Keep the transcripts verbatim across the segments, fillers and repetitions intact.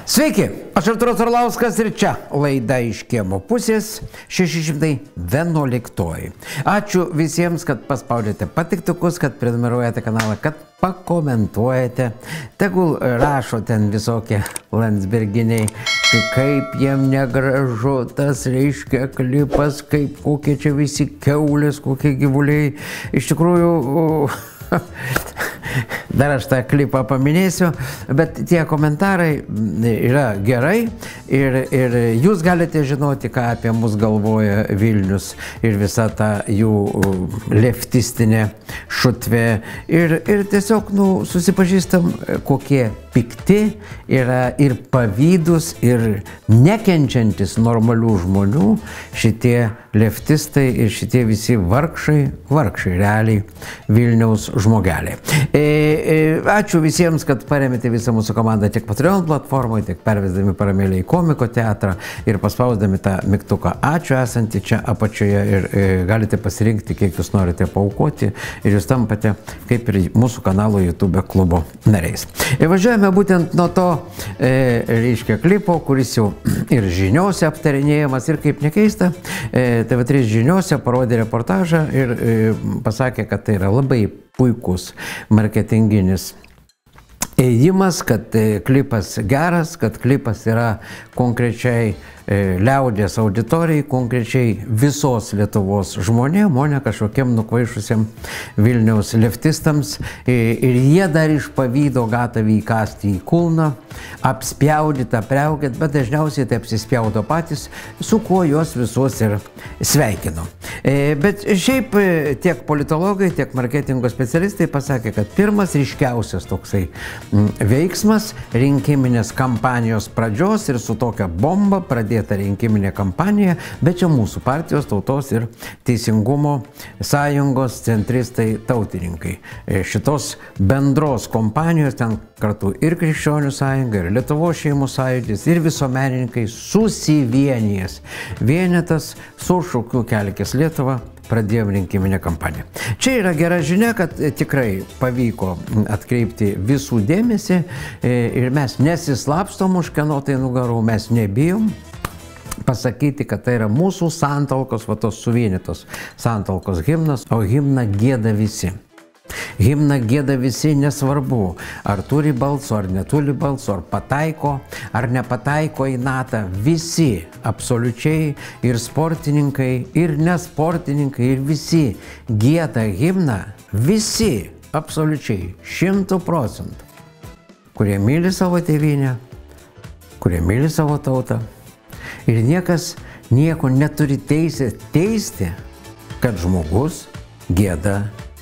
Sveiki, aš Artūras Orlauskas ir čia laida iš kiemo pusės šeši šimtai vienuoliktoji. Ačiū visiems, kad paspaudėte patiktukus, kad prenumeruojate kanalą, kad pakomentuojate. Tegul rašo ten visokie landsberginiai, kaip jiem negražu tas reiškia klipas, kaip kokie čia visi kiaulės, kokie gyvuliai. Iš tikrųjų, dar aš tą klipą paminėsiu, bet tie komentarai yra gerai ir, ir jūs galite žinoti, ką apie mus galvoja Vilnius ir visa ta jų leftistinė šutvė. Ir, ir tiesiog nu, susipažįstam, kokie pikti yra ir pavydus ir nekenčiantis normalių žmonių šitie leftistai ir šitie visi vargšai, vargšai realiai Vilniaus žmogeliai. E, e, ačiū visiems, kad paremėte visą mūsų komandą tiek Patreon platformoje, tiek pervesdami paramėlį į Komiko teatrą ir paspausdami tą mygtuką ačiū esantį čia apačioje ir e, galite pasirinkti, kiek jūs norite paaukoti ir jūs tampate kaip ir mūsų kanalo YouTube klubo nariais. Ir važiuojame būtent nuo to, e, reiškia, klipo, kuris jau ir žiniose aptarinėjamas ir kaip nekeista, e, T V trys žiniose parodė reportažą ir e, pasakė, kad tai yra labai puikus marketinginis ėjimas, kad e, klipas geras, kad klipas yra konkrečiai e, liaudės auditorijai, konkrečiai visos Lietuvos žmonėm, o ne kažkokiem nukvaišusiem Vilniaus leftistams. E, ir jie dar iš pavydo gatavį įkasti į kulną, apspjaudytą, priaugėt, bet dažniausiai tai apsispjaudo patys, su kuo juos visus ir sveikinu. E, bet šiaip tiek politologai, tiek marketingo specialistai pasakė, kad pirmas ryškiausias toksai veiksmas rinkiminės kampanijos pradžios ir su tokia bomba pradėta rinkiminė kampanija, bet čia mūsų partijos Tautos ir Teisingumo sąjungos centristai tautininkai. Šitos bendros kompanijos ten kartu ir Krikščionių sąjunga, ir Lietuvos šeimų sąjūdis, ir visuomenininkai susivienijęs. Vienetas su šūkiu Kelkis Lietuvą pradėjom rinkiminę kampaniją. Čia yra gera žinia, kad tikrai pavyko atkreipti visų dėmesį ir mes nesislapstom už kieno tai nugarų, mes nebijom pasakyti, kad tai yra mūsų santalkos, va tos suvienytos santalkos himnas, o himną gieda visi. Himną gieda visi, nesvarbu, ar turi balso, ar neturi balso, ar pataiko, ar nepataiko į natą. Visi, absoliučiai, ir sportininkai, ir nesportininkai, ir visi gieda himną, visi, absoliučiai, šimtų procentų, kurie myli savo tėvynę, kurie myli savo tautą. Ir niekas nieko neturi teisės teisti, kad žmogus gieda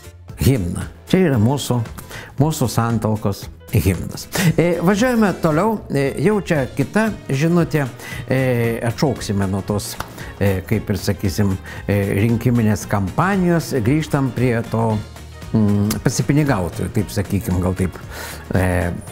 himną. Čia yra mūsų, mūsų santalkos himnas. E, važiuojame toliau, e, jau čia kita žinutė, e, atšauksime nuo tos, e, kaip ir sakysim, e, rinkiminės kampanijos, grįžtam prie to mm, pasipinigautojų, taip sakykim, gal taip, e,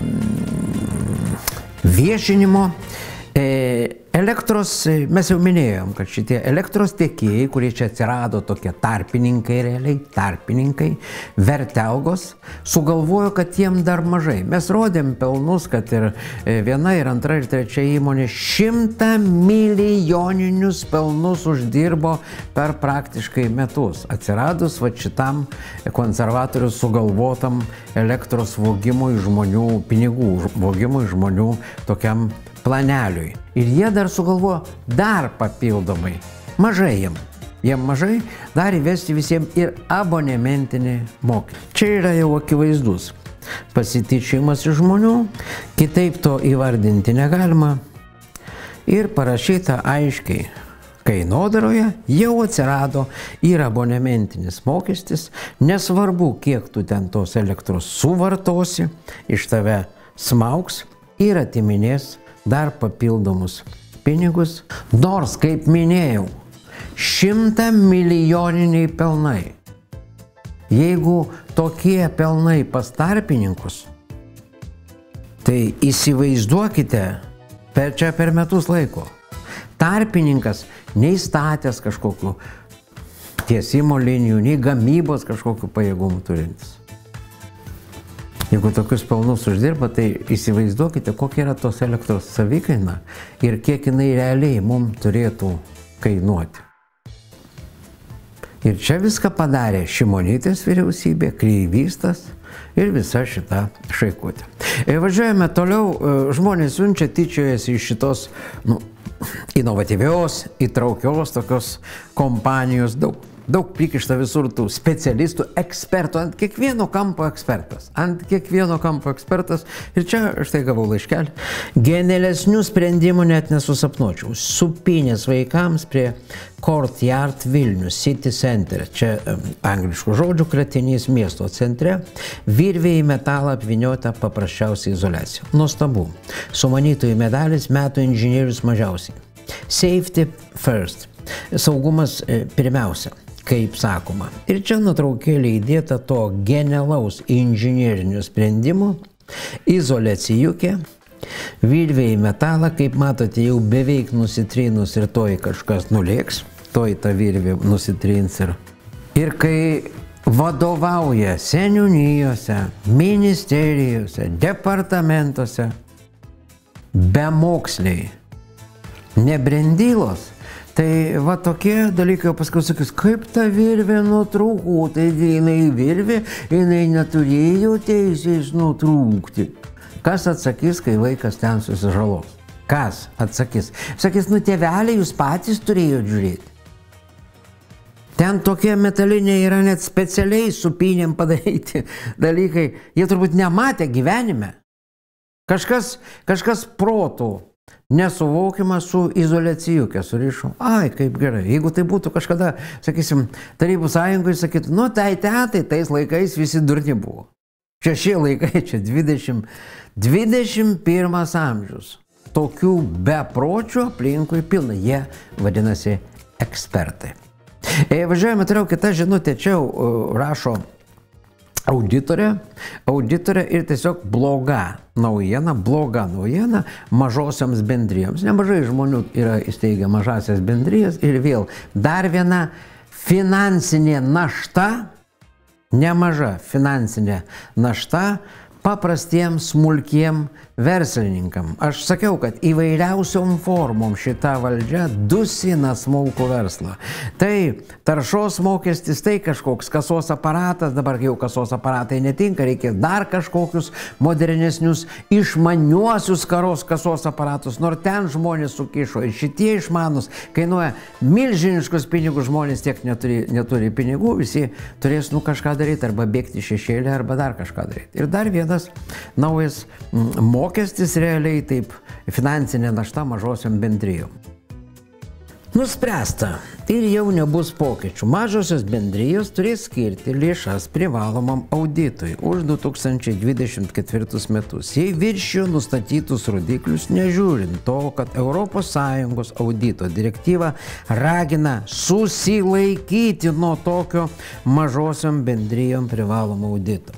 mm, viešinimo. E, Elektros, mes jau minėjom, kad šitie elektros tiekėjai, kurie čia atsirado tokie tarpininkai, realiai tarpininkai, vertelgos, sugalvojo, kad jiem dar mažai. Mes rodėm pelnus, kad ir viena, ir antra, ir trečia įmonė šimtą milijoninius pelnus uždirbo per praktiškai metus. Atsiradus va šitam konservatorių sugalvotam elektros vogimui žmonių, pinigų vogimui žmonių tokiam planeliui. Ir jie dar sugalvojo dar papildomai, mažai jiem, jiem mažai, dar įvesti visiems ir abonementinį mokestį. Čia yra jau akivaizdus pasityčiojimas iš žmonių, kitaip to įvardinti negalima. Ir parašyta aiškiai, kainodaroje jau atsirado ir abonementinis mokestis, nesvarbu, kiek tu ten tos elektros suvartosi, iš tave smaugs ir atiminės dar papildomus pinigus, nors, kaip minėjau, šimta milijoniniai pelnai. Jeigu tokie pelnai pas tarpininkus, tai įsivaizduokite per čia per metus laiko. Tarpininkas nei statęs kažkokių tiesimo linijų, nei gamybos kažkokių pajėgumų turintis. Jeigu tokius pelnus uždirba, tai įsivaizduokite, kokia yra tos elektros savikaina ir kiek jinai realiai mums turėtų kainuoti. Ir čia viską padarė Šimonytės vyriausybė, Kreivystas ir visa šita šaikutė. Ir važiuojame toliau, žmonės siunčia, tyčiojasi iš šitos nu, inovatyvios, įtraukios tokios kompanijos, daug, daug prikišta visur tų specialistų, ekspertų, ant kiekvieno kampo ekspertas, ant kiekvieno kampo ekspertas. Ir čia štai gavau laiškelį. Genialesnių sprendimų net nesusapnuočiau. Supinės vaikams prie Courtyard Vilnius City Center, čia angliškų žodžių kratinys miesto centre, virvė į metalą apvyniota paprasčiausia izoliacija. Nuostabu. Sumanytojų medalis, metų inžinierius mažiausiai. Safety first. Saugumas pirmiausia, kaip sakoma. Ir čia nuotraukėlė įdėta to genialaus inžinierinių sprendimų, izoliacijukė, virvė į metalą, kaip matote, jau beveik nusitrynus ir toj kažkas nulėks, toj ta virvė nusitrins ir. Ir kai vadovauja seniūnijose, ministerijose, departamentuose, bemoksliai, nebrendylos, tai va tokie dalykai paskui sakys, kaip ta virvė nutrūko, taigi jinai virvė, jinai neturėjo teisės nutrūkti. Kas atsakys, kai vaikas ten susižalos? Kas atsakys? Sakys, nu tėveliai, jūs patys turėjote žiūrėti. Ten tokie metaliniai yra net specialiai supinėm padaryti dalykai. Jie turbūt nematė gyvenime. Kažkas, kažkas protų nesuvokima su izoliacijukė surišo. Ai, kaip gerai. Jeigu tai būtų kažkada, sakysim, Tarybų Sąjungoje sakytų, nu tai tetai, tais laikais visi durni buvo. Čia šie laikai, čia dvidešimt, dvidešimt pirmas amžius. Tokių bepročių aplinkui pilna. Jie vadinasi ekspertai. E, važiuojame toliau, kita žinutė čia uh, rašo auditorė, auditorė ir tiesiog bloga naujiena, bloga naujiena mažosioms bendrijoms. Nemažai žmonių yra įsteigę mažasias bendrijas ir vėl dar viena finansinė našta, nemaža finansinė našta paprastiems smulkiem verslininkam. Aš sakiau, kad įvairiausiom formom šita valdžia dusina smulkų verslą. Tai taršos mokestis, tai kažkoks kasos aparatas, dabar jau kasos aparatai netinka, reikia dar kažkokius modernesnius, išmaniuosius karos kasos aparatus, nors ten žmonės sukišo. Ir šitie išmanus kainuoja milžiniškus pinigus, žmonės tiek neturi, neturi pinigų, visi turės nu kažką daryti, arba bėgti šešėlį, arba dar kažką daryti. Ir dar vienas naujas mokestis realiai taip finansinė našta mažosiom bendrijom. Nuspręsta ir jau nebus pokyčių. Mažosios bendrijos turės skirti lėšas privalomam auditui už du tūkstančiai dvidešimt ketvirtus metus. Jei viršijo nustatytus rodiklius, nežiūrint to, kad Europos Sąjungos audito direktyva ragina susilaikyti nuo tokio mažosiom bendrijom privalomo audito.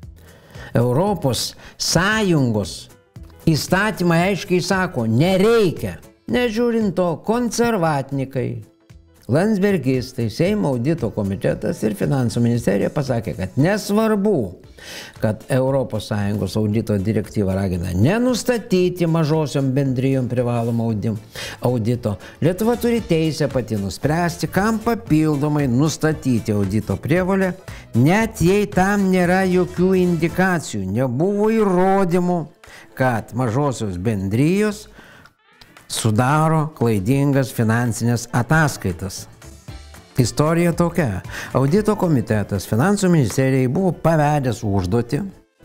Europos Sąjungos įstatymai aiškiai sako, nereikia. Nežiūrint to, konservatnikai, landsbergistai, Seimo audito komitetas ir Finansų ministerija pasakė, kad nesvarbu, kad Europos Sąjungos audito direktyva ragina nenustatyti mažosiom bendrijom privalomą audito. Lietuva turi teisę pati nuspręsti, kam papildomai nustatyti audito prievolę, net jei tam nėra jokių indikacijų, nebuvo įrodymų, kad mažosios bendrijos sudaro klaidingas finansinės ataskaitas. Istorija tokia. Audito komitetas Finansų ministerijai buvo pavedęs užduotį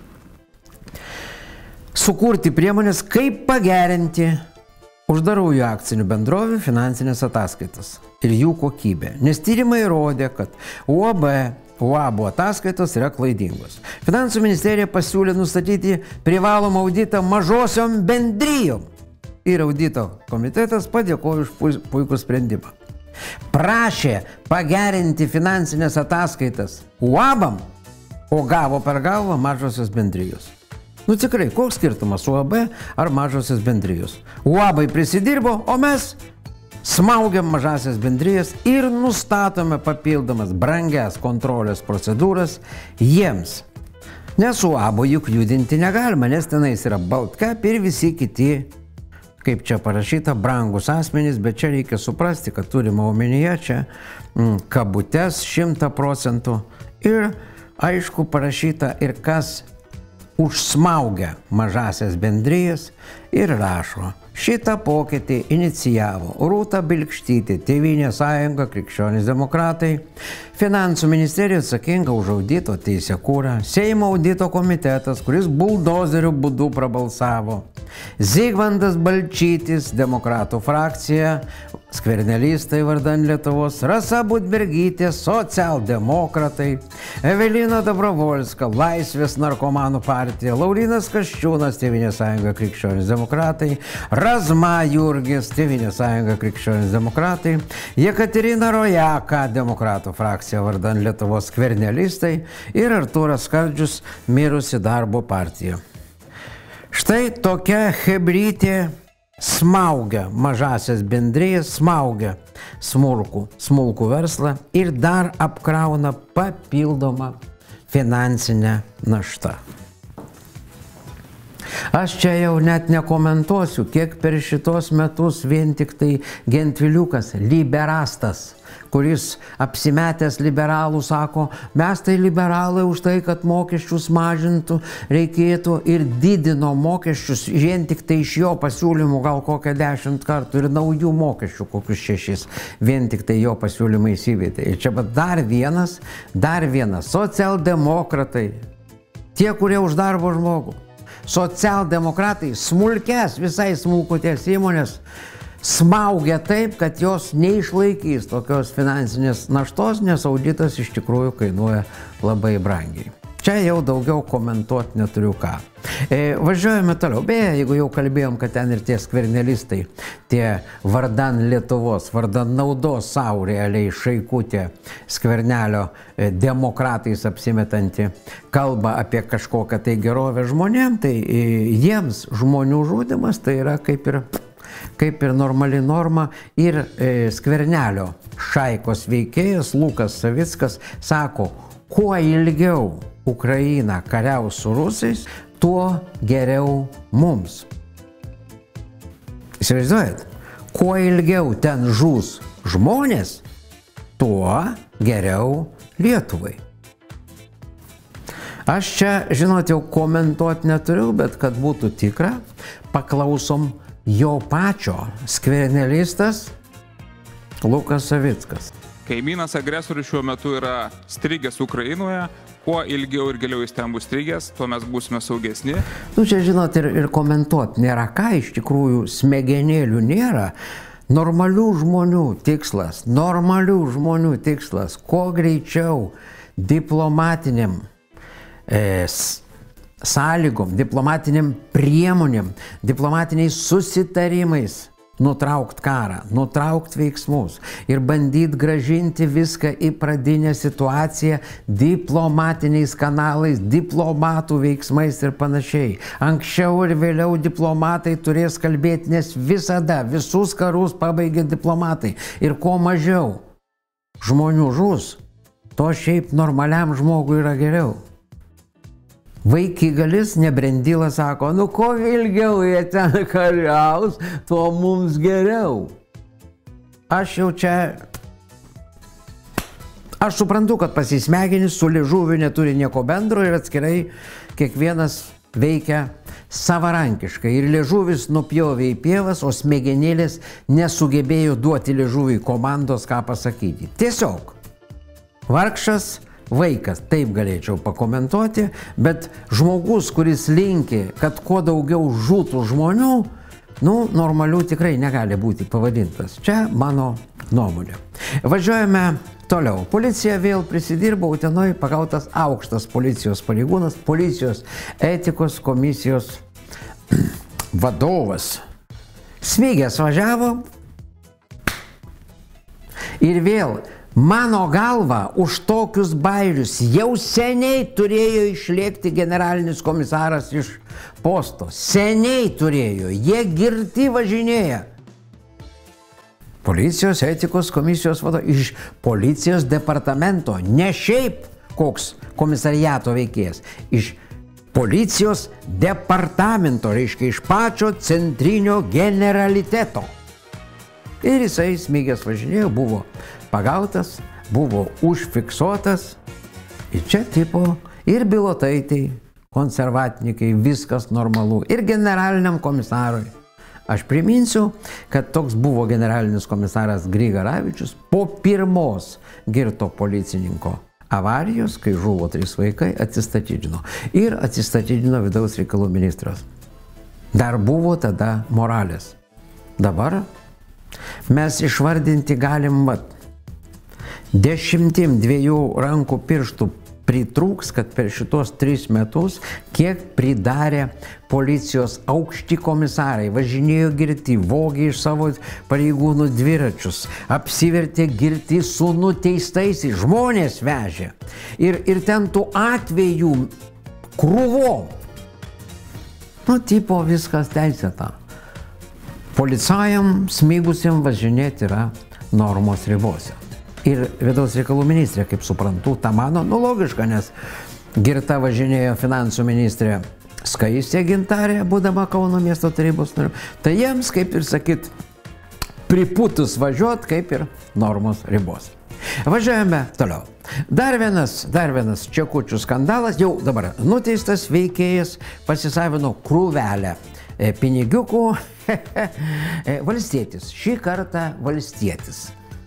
sukurti priemonės, kaip pagerinti uždarųjų akcinių bendrovių finansinės ataskaitas ir jų kokybę. Nes tyrimai rodė, kad U A B U A B ataskaitos yra klaidingos. Finansų ministerija pasiūlė nustatyti privalomą auditą mažosiom bendrijom. Ir audito komitetas padėkojo už puikų sprendimą. Prašė pagerinti finansinės ataskaitas U A B-am, o gavo per galvą mažosios bendrijos. Nu tikrai, koks skirtumas U A B ar mažosios bendrijos? U A B-ai prisidirbo, o mes smaugiam mažasias bendrijas ir nustatome papildomas brangias kontrolės procedūras jiems. Nes uabo juk judinti negalima, nes tenais yra Baltkap ir visi kiti, kaip čia parašyta, brangus asmenys, bet čia reikia suprasti, kad turime omenyje čia mm, kabutes šimtą procentų ir aišku parašyta ir kas užsmaugia mažasias bendrijas ir rašo. Šitą pokytį inicijavo Rūta Bilkštytė, Tėvynės sąjunga, Krikščionys demokratai, Finansų ministerija atsakinga už audito teisėkūrą, Seimo audito komitetas, kuris buldozerių būdu prabalsavo, Zigmantas Balčytis, Demokratų frakcija, Skvernelistai vardan Lietuvos, Rasa Budbergytė, Socialdemokratai, Evelina Dobrovolska, Laisvės narkomanų partija, Laurynas Kasčiūnas, Tėvynės sąjunga, Krikščionys demokratai, Razma Jurgis, Tėvynės sąjunga, Krikščionys demokratai, Jekaterina Rojaka, Demokratų frakcija vardan Lietuvos, Skvernelistai ir Artūras Skardžius, Mirusi darbo partija. Štai tokia hebrytė smaugia mažasias bendrijas, smaugia smulkų, smulkų verslą ir dar apkrauna papildomą finansinę naštą. Aš čia jau net nekomentuosiu, kiek per šitos metus vien tik tai Gentviliukas, liberastas, kuris apsimetęs liberalų sako, mes tai liberalai už tai, kad mokesčius mažintų reikėtų ir didino mokesčius, vien tik tai iš jo pasiūlymų gal kokią dešimt kartų ir naujų mokesčių kokius šešis, vien tik tai jo pasiūlymai įsivedė. Ir čia bet dar vienas, dar vienas, socialdemokratai, tie, kurie už darbo žmogų, socialdemokratai, smulkės, visai smulkutės įmonės, smaugia taip, kad jos neišlaikys tokios finansinės naštos, nes auditas iš tikrųjų kainuoja labai brangiai. Čia jau daugiau komentuoti neturiu ką. E, važiuojame toliau. Beje, jeigu jau kalbėjom, kad ten ir tie skvernelistai, tie vardan Lietuvos, vardan naudos savo realiai Šaikutė Skvernelio e, demokratais apsimetanti kalba apie kažkokią tai gerovę žmonėm, tai e, jiems žmonių žudimas tai yra kaip ir kaip ir normali norma ir e, Skvernelio šaikos veikėjas Lukas Savickas sako, kuo ilgiau Ukraina kariaus su rusais, tuo geriau mums. Įsivaizduojat, kuo ilgiau ten žūs žmonės, tuo geriau Lietuvai. Aš čia, žinot, jau komentuoti neturiu, bet kad būtų tikra, paklausom jo pačio, skvernelistas Lukas Savickas. Kaimynas agresorius šiuo metu yra strigęs Ukrainoje, kuo ilgiau ir giliau jis ten bus strigęs, tuo mes būsime saugesni. Nu čia, žinot, ir, ir komentuoti nėra ką, iš tikrųjų smegenėlių nėra. Normalių žmonių tikslas, normalių žmonių tikslas, kuo greičiau diplomatiniam e, sąlygom, diplomatiniam priemonėm, diplomatiniais susitarimais nutraukt karą, nutraukt veiksmus ir bandyti gražinti viską į pradinę situaciją diplomatiniais kanalais, diplomatų veiksmais ir panašiai. Anksčiau ir vėliau diplomatai turės kalbėti, nes visada visus karus pabaigia diplomatai. Ir kuo mažiau žmonių žus, to šiaip normaliam žmogui yra geriau. Vaikigalis nebrendylas sako, nu ko ilgiau jie ten kariaus, tuo mums geriau. Aš jau čia... Aš suprantu, kad pasismegenis su liežuviu neturi nieko bendro ir atskirai kiekvienas veikia savarankiškai. Ir liežuvis nupjovė į pievas, o smegenėlės nesugebėjo duoti liežuviui komandos, ką pasakyti. Tiesiog vargšas vaikas, taip galėčiau pakomentuoti, bet žmogus, kuris linki, kad kuo daugiau žūtų žmonių, nu, normalių tikrai negali būti pavadintas. Čia mano nuomonė. Važiuojame toliau. Policija vėl prisidirbo, Utenoje pagautas aukštas policijos pareigūnas, policijos etikos komisijos vadovas. Smigęs važiavo ir vėl mano galva, už tokius bairius jau seniai turėjo išlėkti generalinis komisaras iš posto. Seniai turėjo. Jie girti važinėja. Policijos etikos komisijos vadovas iš policijos departamento. Ne šiaip, koks komisariato veikėjas. Iš policijos departamento, reiškia iš pačio centrinio generaliteto. Ir jisai smygęs važinėjo, buvo pagautas, buvo užfiksuotas. Ir čia tipo ir bilotaitei, konservatinikai, viskas normalu. Ir generaliniam komisarui. Aš priminsiu, kad toks buvo generalinis komisaras Grigaravičius po pirmos girto policininko avarijos, kai žuvo trys vaikai, atsistatydino. Ir atsistatydino vidaus reikalų ministras. Dar buvo tada Moralės. Dabar mes išvardinti galim vat, dešimtim dviejų rankų pirštų pritrūks, kad per šitos tris metus, kiek pridarė policijos aukšti komisarai, važinėjo girti, vogė iš savo pareigūnų dviračius, apsivertė girti su nuteistaisiais, žmonės vežė. Ir, ir ten tų atvejų krūvom. Nu, tipo viskas teisėta. Policajam smygusiem važinėti yra normos ribose. Ir vidaus reikalų ministrė, kaip suprantu, tą mano, nu logiška, nes girta važinėjo finansų ministrė Skaistė Gintarė, būdama Kauno miesto tarybos nariu. Tai jiems, kaip ir sakyt, priputus važiuot, kaip ir normos ribos. Važiuojame toliau. Dar vienas, dar vienas čekučių skandalas, jau dabar nuteistas veikėjas pasisavino krūvelę pinigiukų. Valstietis, šį kartą valstietis.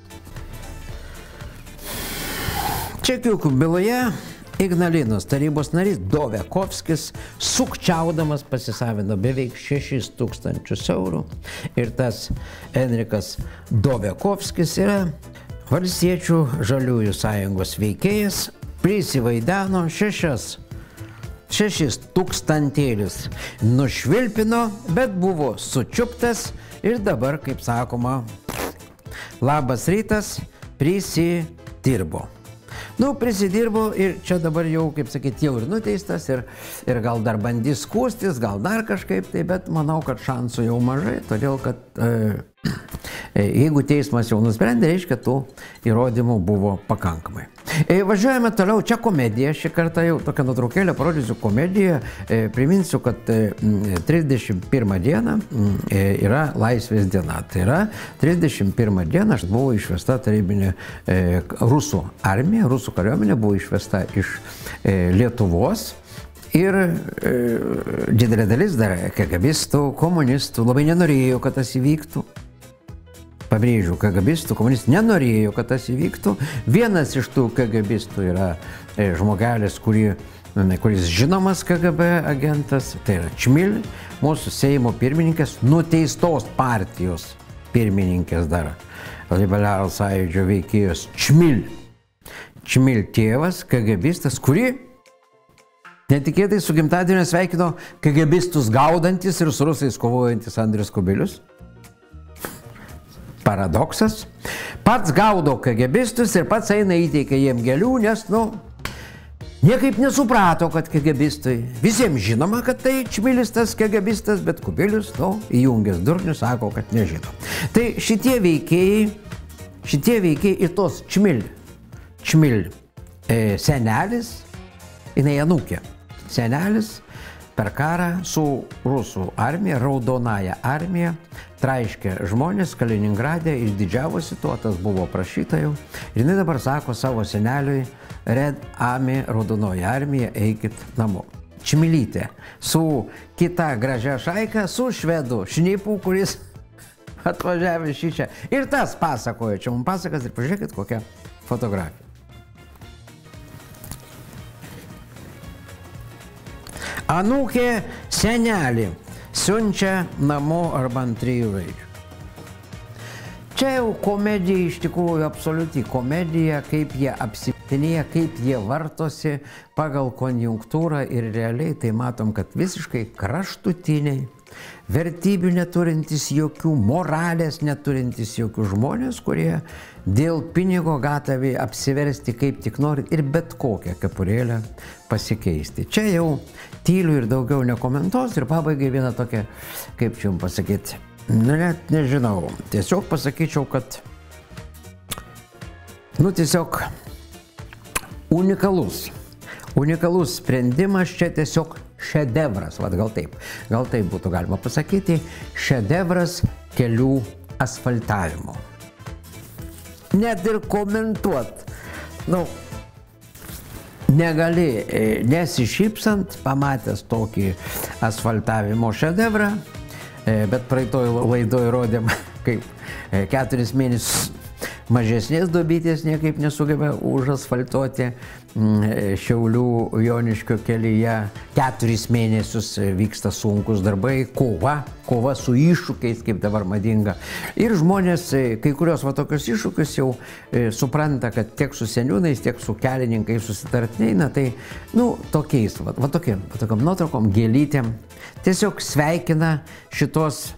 Čekiukų byloje Ignalinos tarybos narys Dovekovskis sukčiaudamas pasisavino beveik šešis tūkstančius eurų. Ir tas Enrikas Dovekovskis yra Valstiečių žaliųjų sąjungos veikėjas, prisivaideno šešias, šešis tūkstantėlius nušvilpino, bet buvo sučiuptas ir dabar, kaip sakoma, labas rytas, prisidirbo. Nu, prisidirbo ir čia dabar jau, kaip sakyti, jau ir nuteistas, ir, ir gal dar bandys skųstis, gal dar kažkaip tai, bet manau, kad šansų jau mažai, todėl kad e, jeigu teismas jau nusprendė, reiškia, tų įrodymų buvo pakankamai. E, važiuojame toliau, čia komedija, šį kartą jau tokią nuotraukėlę parodysiu komediją. E, priminsiu, kad e, trisdešimt pirmą dieną e, yra laisvės diena. Tai yra trisdešimt pirmą dieną aš buvau išvesta tarybinė e, rusų armija, rusų kariuomenė buvo išvesta iš e, Lietuvos. Ir e, didelė dalis dar kagabistų, komunistų labai nenorėjo, kad tas įvyktų. Pabrėžiu, kagabistų, komunistų nenorėjo, kad tas įvyktų. Vienas iš tų kagabistų yra e, žmogelis, kurį, kuris žinomas K G B agentas, tai yra Čmil, mūsų Seimo pirmininkas, nuteistos partijos pirmininkės dar, Liberalų sąjūdžio veikėjos Čmil. Čmil tėvas, kagabistas, kurį netikėtai su gimtadieniu sveikino kagabistus gaudantis ir su rusais kovojantis Andrius Kubilius. Paradoksas. Pats gaudo kagabistus ir pats eina įteikia jiem gėlių, nes, nu, niekaip nesuprato, kad kagabistai. Visiems žinoma, kad tai Čmilis tas kagabistas, bet Kubilius, nu, įjungęs durnius, sako, kad nežino. Tai šitie veikėjai, šitie veikėjai ir tos Čmil, Čmil e, senelis, jinai anūkė. Senelis per karą su rusų armija, raudonąja armija, traiškė žmonės Kaliningrade, išdidžiavosi tuo, tas buvo prašyta jau. Ir jinai dabar sako savo seneliui, Red Army, raudonoji armija, eikit namo. Čmilytė su kita gražia šaika, su švedu šnipu, kuris atvažiavė šį čia. Ir tas pasakojo, čia mums pasakas ir pažiūrėkit kokią fotografiją. Anūkė senelį siunčia namo arba ant trijų raidžių. Čia jau komedija, iš tikrųjų absoliuti komedija, kaip jie apsipinėja, kaip jie vartosi pagal konjunktūrą ir realiai tai matom, kad visiškai kraštutiniai, vertybių neturintys jokių, moralės neturintys jokių žmonės, kurie dėl pinigo gatavai apsiversti kaip tik nori ir bet kokią kepurėlę pasikeisti. Čia jau tyliu ir daugiau nekomentuos ir pabaigai vieną tokią, kaip čia jums pasakyti, nu, net nežinau, tiesiog pasakyčiau, kad, nu, tiesiog unikalus. Unikalus sprendimas, čia tiesiog šedevras, vad gal taip, gal taip būtų galima pasakyti, šedevras kelių asfaltavimo. Net ir komentuot, nu, negali nesišypsant, pamatęs tokį asfaltavimo šedevrą, bet praeitoj laidoj rodėm, kaip keturis mėnesius mažesnės duobytės niekaip nesugeba užasfaltuoti Šiaulių Joniškio kelyje. Keturis mėnesius vyksta sunkus darbai, kova, kova su iššūkiais, kaip dabar madinga. Ir žmonės, kai kurios va tokius iššūkius jau e, supranta, kad tiek su seniūnais, tiek su kelininkais susitart neina, tai, nu, tokiais, va, va tokiam, va tokiam nuotraukom, gėlytėm, tiesiog sveikina šitos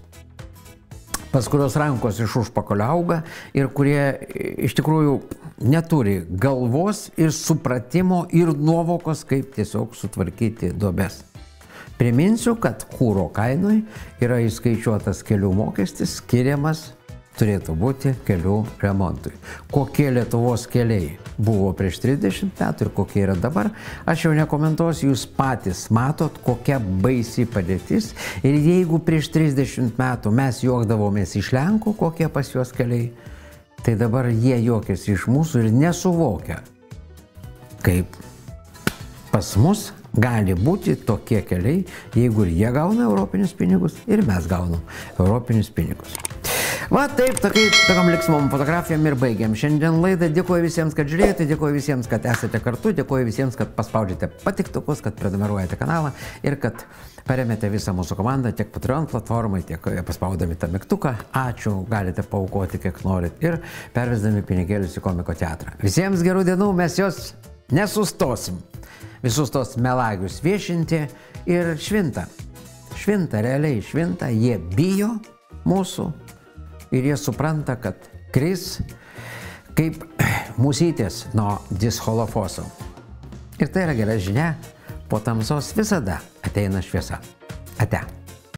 pas kurios rankos iš užpakalio auga ir kurie iš tikrųjų neturi galvos ir supratimo ir nuovokos, kaip tiesiog sutvarkyti duobes. Priminsiu, kad kuro kainoj yra įskaičiuotas kelių mokestis, skiriamas turėtų būti kelių remontui. Kokie Lietuvos keliai buvo prieš trisdešimt metų ir kokie yra dabar, aš jau nekomentuosiu, jūs patys matot, kokia baisi padėtis. Ir jeigu prieš trisdešimt metų mes juokdavomės iš Lenkų, kokie pas juos keliai, tai dabar jie juokiasi iš mūsų ir nesuvokia, kaip pas mus gali būti tokie keliai, jeigu ir jie gauna europinius pinigus ir mes gaunam europinius pinigus. Va taip, tokiai, tokiam liksmom fotografijom ir baigiam šiandien laidą. Dėkuoju visiems, kad žiūrėjote, dėkuoju visiems, kad esate kartu, dėkuoju visiems, kad paspaudėte patiktukus, kad prenumeruojate kanalą ir kad paremėte visą mūsų komandą tiek Patreon platformai, tiek paspaudami tą mygtuką. Ačiū, galite paaukoti kiek norit ir pervesdami pinigėlius į Komiko teatrą. Visiems gerų dienų, mes jos nesustosim. Visus tos melagius viešinti ir švinta. Švinta, realiai švinta, jie bijo mūsų. Ir jie supranta, kad kris kaip musytės nuo discholofoso. Ir tai yra gera žinia, po tamsos visada ateina šviesa. Ate.